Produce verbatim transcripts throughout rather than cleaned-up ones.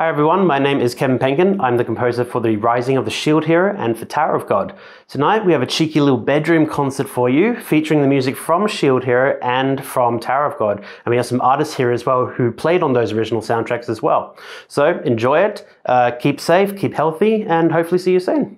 Hi everyone, my name is Kevin Penkin. I'm the composer for the Rising of the Shield Hero and for Tower of God. Tonight we have a cheeky little bedroom concert for you featuring the music from Shield Hero and from Tower of God. And we have some artists here as well who played on those original soundtracks as well. So enjoy it, uh, keep safe, keep healthy, and hopefully see you soon.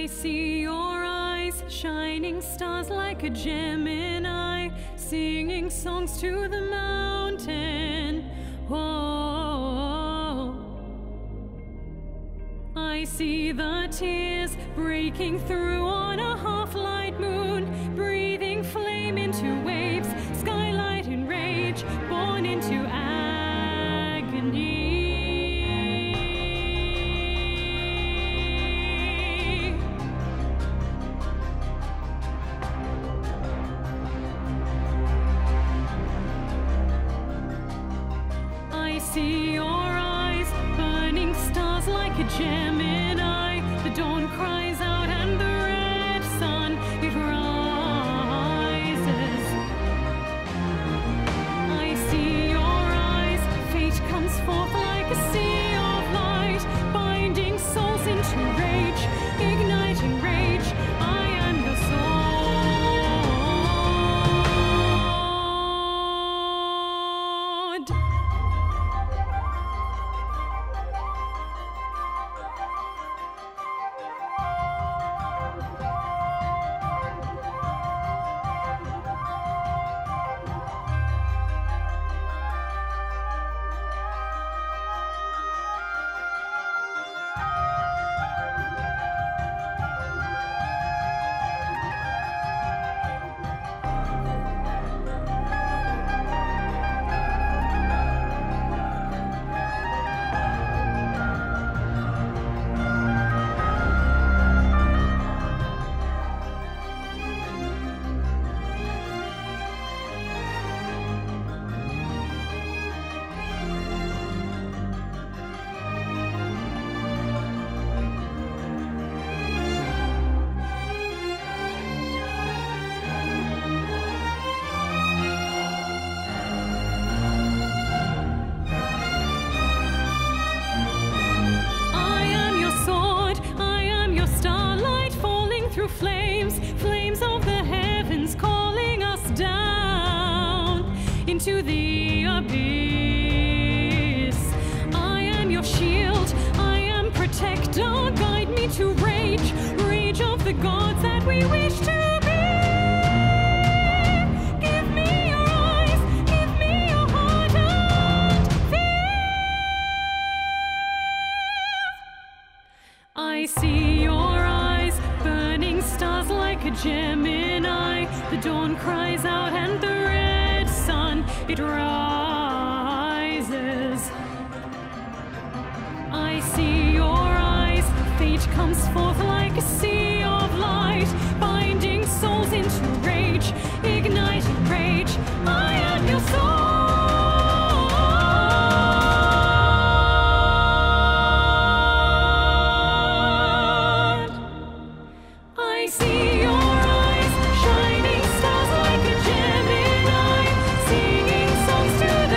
I see your eyes, shining stars like a Gemini, singing songs to the mountain. Oh, I see the tears breaking through on a half-light moon, breathing flame into waves, skylight in rage, born into agony. I see your eyes, burning stars like a Gemini. The dawn cries out and the red sun, it rises. I see your eyes, fate comes forth like a sea of light, binding souls into rage, igniting rage. I am your sword. Flames, flames of the heavens calling us down into the abyss. I am your shield, I am protector, guide me to rage, rage of the gods that we wish to be. Give me your eyes, give me your heart and feel. I see your eyes, burning stars like a Gemini. The dawn cries out and the red sun, it rises. I see your eyes, fate comes forth like a sea of light, binding souls into rage, igniting rage. I am your soul. I see your eyes, shining stars like a Gemini, singing songs to the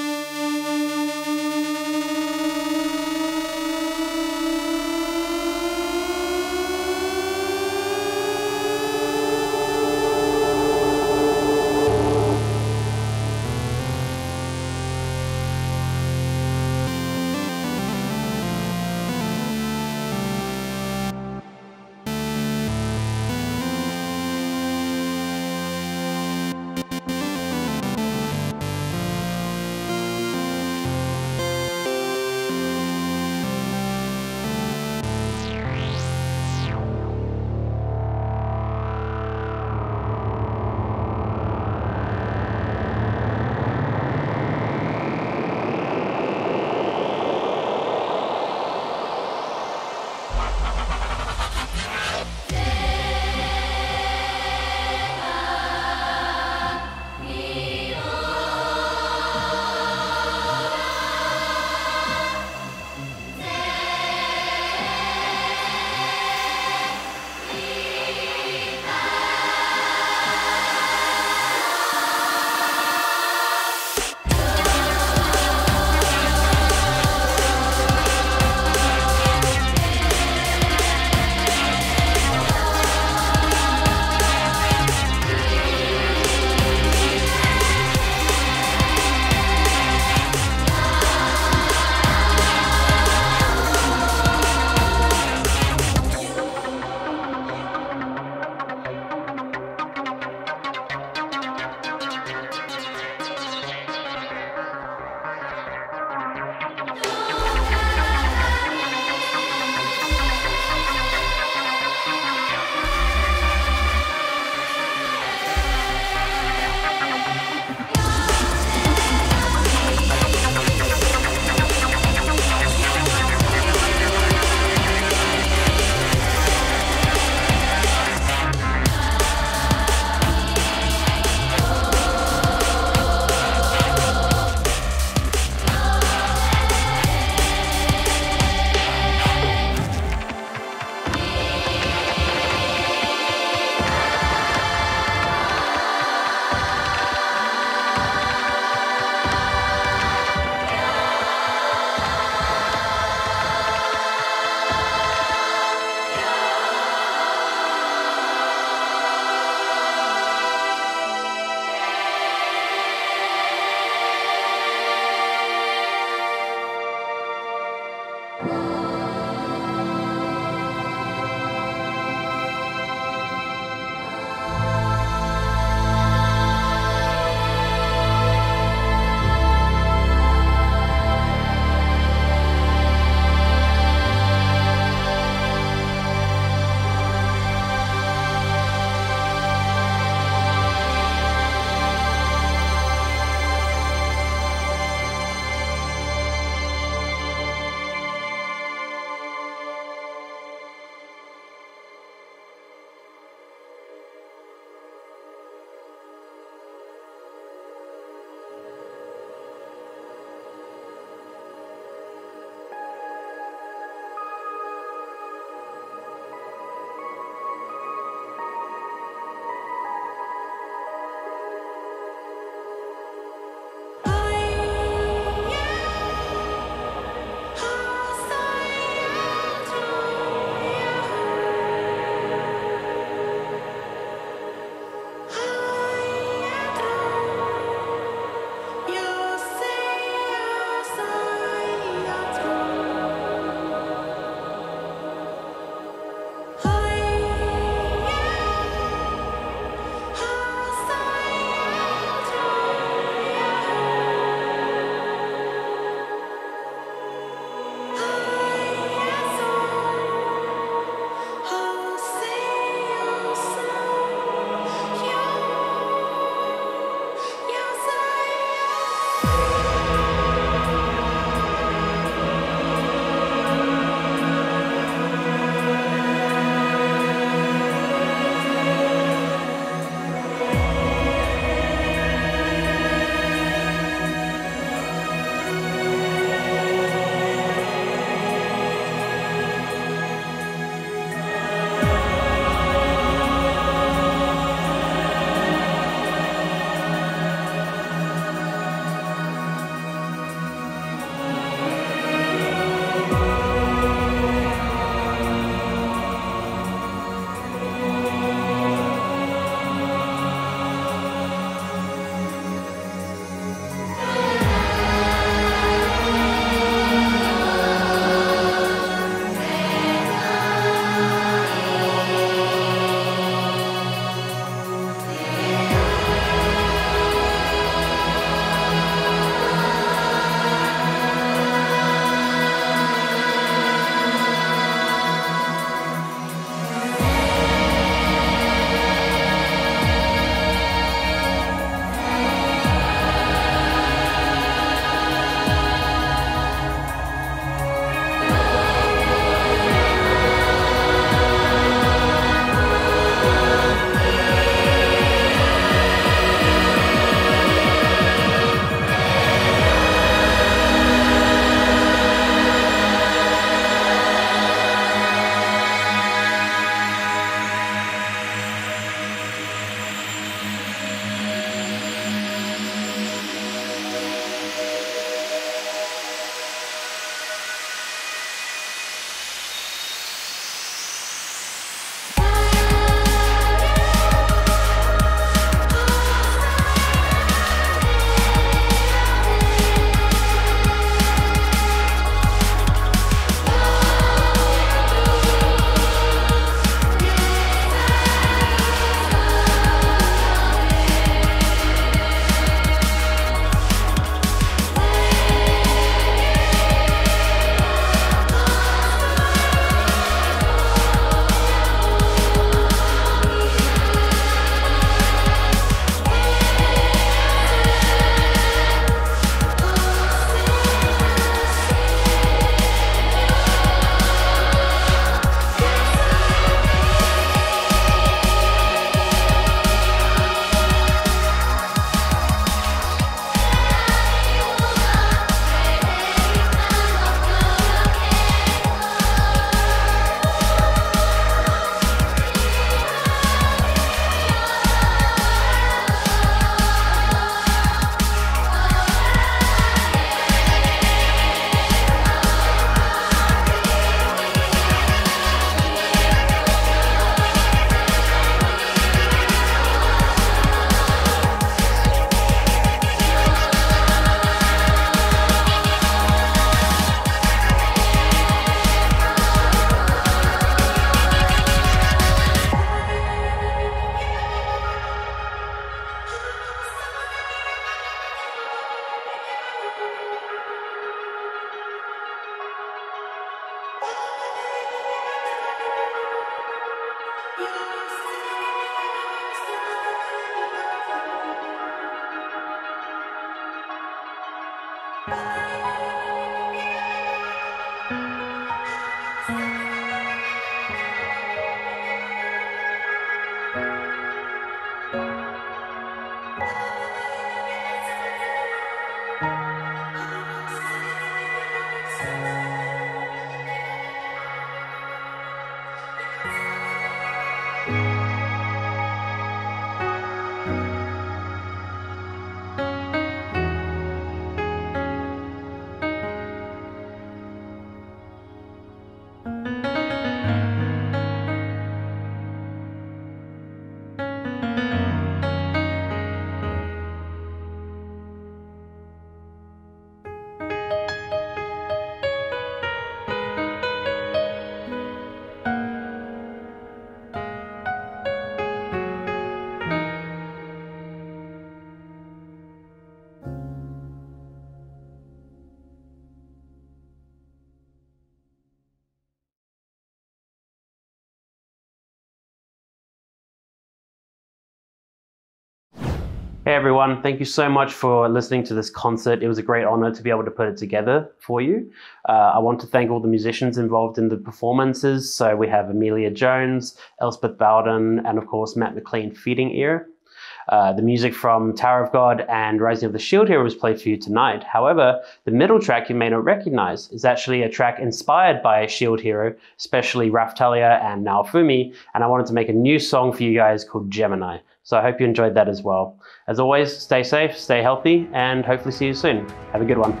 Hey everyone, thank you so much for listening to this concert. It was a great honor to be able to put it together for you. Uh, I want to thank all the musicians involved in the performances. So we have Amelia Jones, Elspeth Bowden, and of course Matt McLean feeding ear. Uh, the music from Tower of God and Rising of the Shield Hero was played for you tonight. However, the middle track you may not recognize is actually a track inspired by Shield Hero, especially Raphtalia and Naofumi, and I wanted to make a new song for you guys called Gemini. So I hope you enjoyed that as well. As always, stay safe, stay healthy, and hopefully see you soon. Have a good one.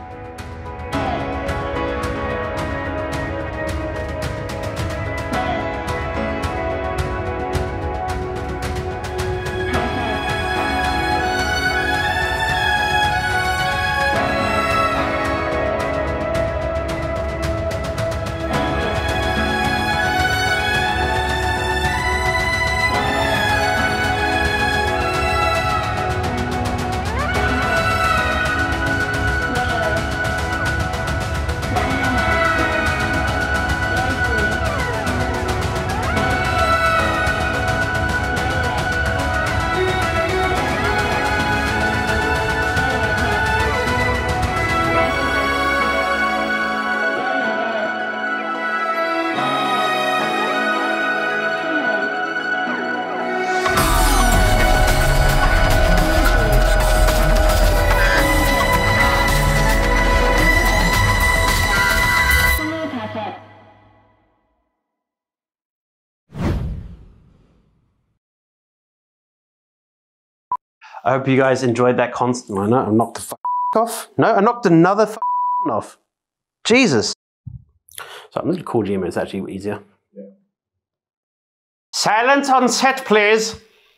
I hope you guys enjoyed that concert. No, no, I knocked the f off. No, I knocked another f off. Jesus. So I'm just going to call Gmail, it's actually easier. Yeah. Silence on set, please.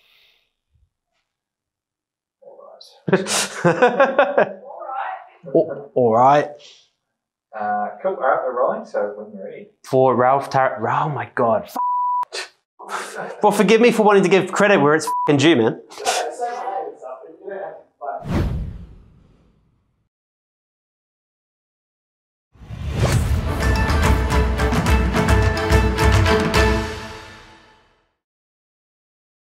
All right. All right. All right. Uh, cool. All right, we're rolling. So when you're ready. For Ralph Tar- Oh my God. F well, forgive me for wanting to give credit where it's f***ing due, man.